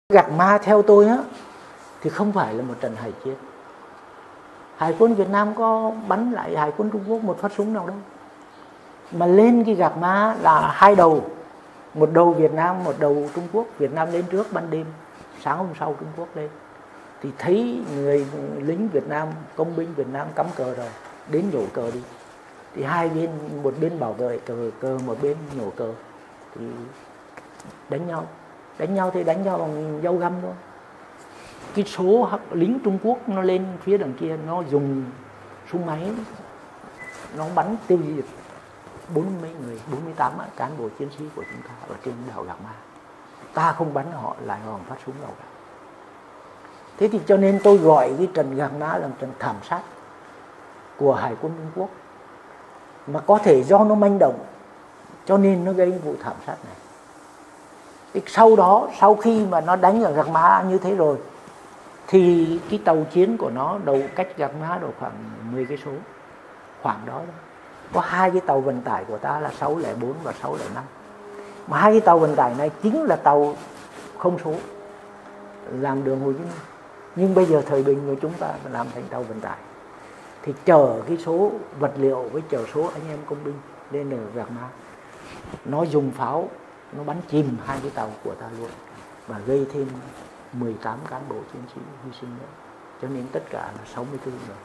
Gạc Ma theo tôi á thì không phải là một trận hải chiến. Hải quân Việt Nam có bắn lại Hải quân Trung Quốc một phát súng nào đâu. Mà lên cái Gạc Ma là hai đầu, một đầu Việt Nam, một đầu Trung Quốc. Việt Nam lên trước ban đêm, sáng hôm sau Trung Quốc lên. Thì thấy người lính Việt Nam, công binh Việt Nam cắm cờ rồi, đến nhổ cờ đi. Thì hai bên, một bên bảo vệ cờ, một bên nhổ cờ. Thì đánh nhau. Đánh nhau thì đánh nhau bằng dao găm thôi. Cái số lính Trung Quốc nó lên phía đằng kia, nó dùng súng máy, nó bắn tiêu diệt 40 người, 48 cán bộ chiến sĩ của chúng ta ở trên đảo Gạc Ma. Ta không bắn họ lại còn phát súng đâu cả. Thế thì cho nên tôi gọi cái trận Gạc Ma là trận thảm sát của Hải quân Trung Quốc. Mà có thể do nó manh động cho nên nó gây vụ thảm sát này. Thì sau đó, sau khi mà nó đánh ở Gạc Ma như thế rồi, thì cái tàu chiến của nó đầu cách Gạc Ma độ khoảng 10 cây số, khoảng đó. Có hai cái tàu vận tải của ta là 604 và 605. Mà hai cái tàu vận tải này chính là tàu không số làm đường Hồ Chí Minh. Nhưng bây giờ thời bình của chúng ta làm thành tàu vận tải. Thì chở cái số vật liệu với chở số anh em công binh lên ở Gạc Ma. Nó dùng pháo, nó bắn chìm hai cái tàu của ta luôn. Và gây thêm 18 cán bộ chiến sĩ hy sinh nữa. Cho nên tất cả là 64 người.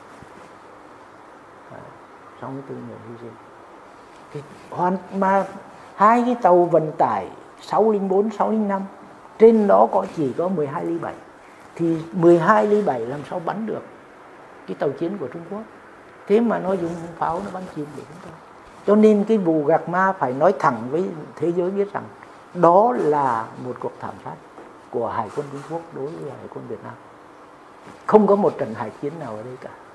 64 người hy sinh. Thì mà hai cái tàu vận tải 604, 605 trên đó chỉ có 12 ly 7. Thì 12 ly 7 làm sao bắn được cái tàu chiến của Trung Quốc. Thế mà nó dùng pháo nó bắn chìm để chúng ta. Cho nên cái vụ Gạc Ma phải nói thẳng với thế giới biết rằng đó là một cuộc thảm sát của Hải quân Trung Quốc đối với Hải quân Việt Nam. Không có một trận hải chiến nào ở đây cả.